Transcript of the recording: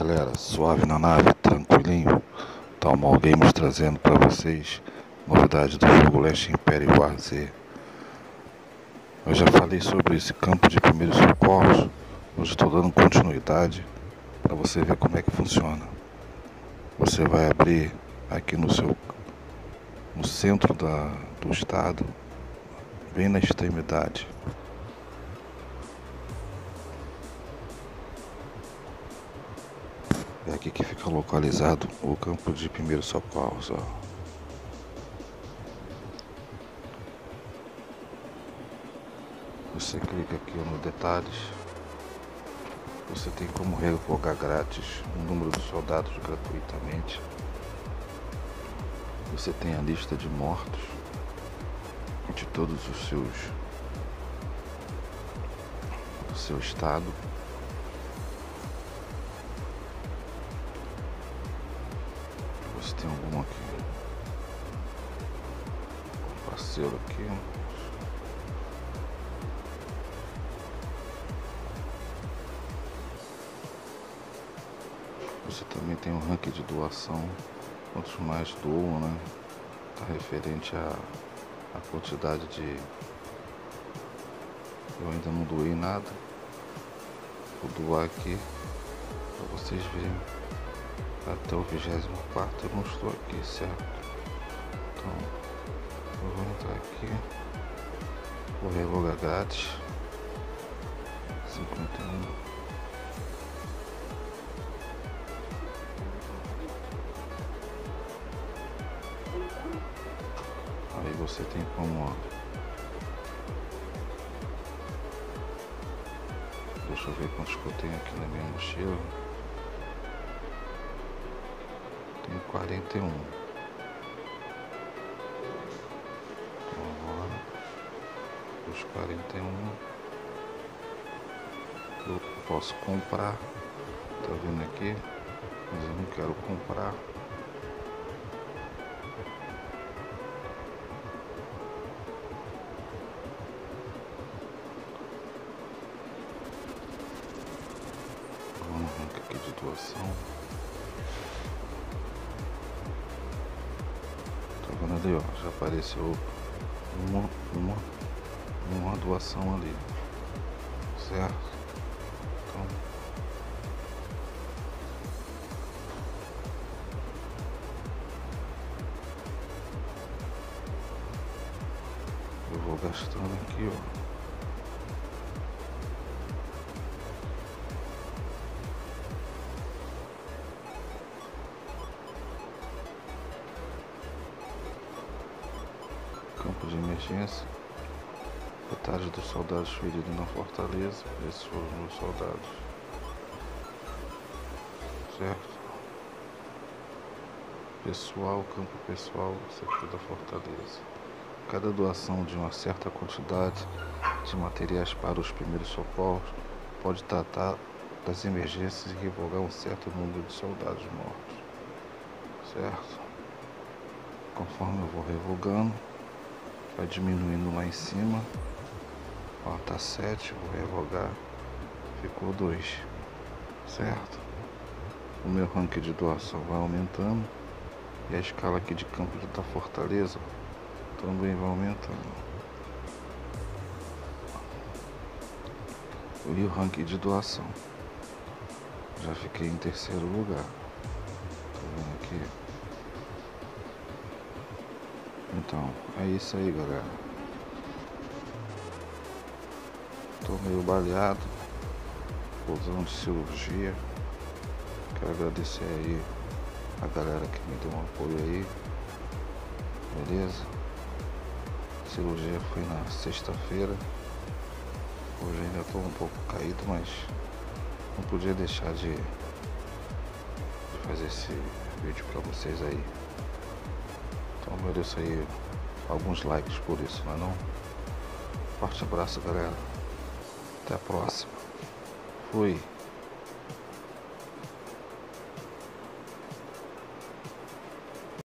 galera, suave na nave, tranquilinho. Talmal Games trazendo para vocês novidades do jogo Last Imperial War Z. Eu já falei sobre esse campo de primeiros socorros. Hoje estou dando continuidade para você ver como é que funciona. Você vai abrir aqui no centro do estado, bem na extremidade. É aqui que fica localizado o campo de primeiros socorros, ó. Você clica aqui no detalhes. Você tem como revogar grátis o número de soldados gratuitamente. Você tem a lista de mortos de todos do seu estado. Você tem algum aqui, um parceiro aqui. Você também tem um ranking de doação. Quantos mais doam, né? Tá referente à quantidade de... Eu ainda não doei nada. Vou doar aqui para vocês verem. Até o 24º eu não estou aqui, certo? Então eu vou entrar aqui. Vou revogar grátis 51. Aí você tem como, ó. Deixa eu ver quantos que eu tenho aqui na minha mochila. Tenho 41. Então agora os 41 eu posso comprar. Tá vendo aqui? Mas eu não quero comprar. Aqui de doação. Tá vendo ali, ó? Já apareceu uma doação ali, certo? Então eu vou gastando aqui, ó. Campo de emergência. Metade dos soldados feridos na fortaleza. Esses foram os meus soldados. Certo? Pessoal, campo pessoal, sector da fortaleza. Cada doação de uma certa quantidade de materiais para os primeiros socorros pode tratar das emergências e revogar um certo número de soldados mortos. Certo? Conforme eu vou revogando, vai diminuindo lá em cima. Ó, tá 7, vou revogar. Ficou 2. Certo? O meu ranking de doação vai aumentando. E a escala aqui de campo da fortaleza também vai aumentando. E o ranking de doação. Já fiquei em 3º lugar. Tá vendo aqui? Então, é isso aí, galera. Tô meio baleado, usando de cirurgia. Quero agradecer aí a galera que me deu um apoio aí. Beleza? A cirurgia foi na sexta-feira. Hoje ainda tô um pouco caído, mas não podia deixar de fazer esse vídeo pra vocês aí. Então eu mereço aí alguns likes por isso, não é não? Forte abraço, galera. Até a próxima. Fui.